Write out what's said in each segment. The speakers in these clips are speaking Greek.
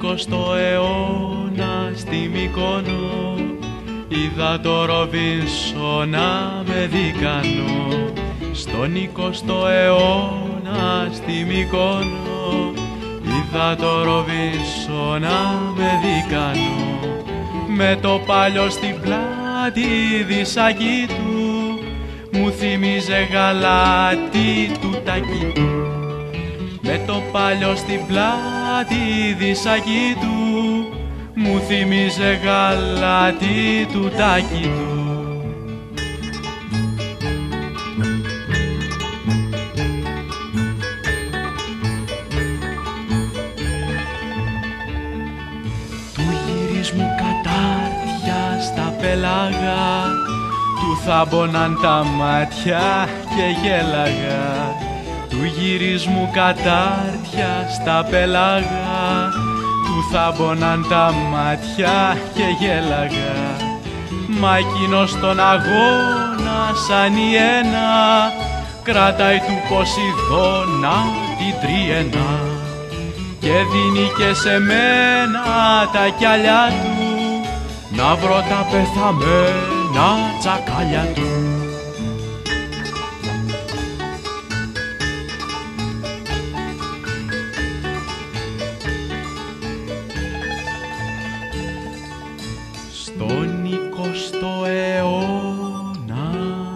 20ο αιώνα στη Μύκονο είδα το Ροβίνσονα με δίκανο. Στον 20ο αιώνα στη Μύκονο είδα το Ροβίνσονα με δίκανο. Με το πάλιο στην πλάτη δισάκι του μου θύμιζε γαλάτι του τάκι του. Με το πάλιο στην πλάτη δισάκι του μου θύμιζε γαλάτι του τάκι του. Του γυρισμού κατάρτια στα πέλαγα του θάμποναν τα μάτια και γέλαγα. Του γυρισμού κατάρτια στα πέλαγα του θάμποναν τα μάτια και γέλαγα. Μα εκείνος τον αγώνα σαν ιένα κρατάει του Ποσειδώνα την τριένα και δίνει και σε μένα τα κιάλια του να βρω τα πεθαμένα τσακάλια του. Στον 20ο αιώνα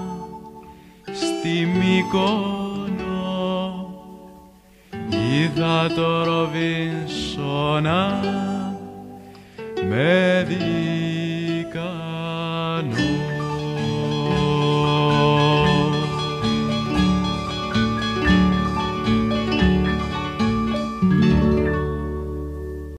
στη Μύκονο είδα το Ροβίνσονα με δίκανο.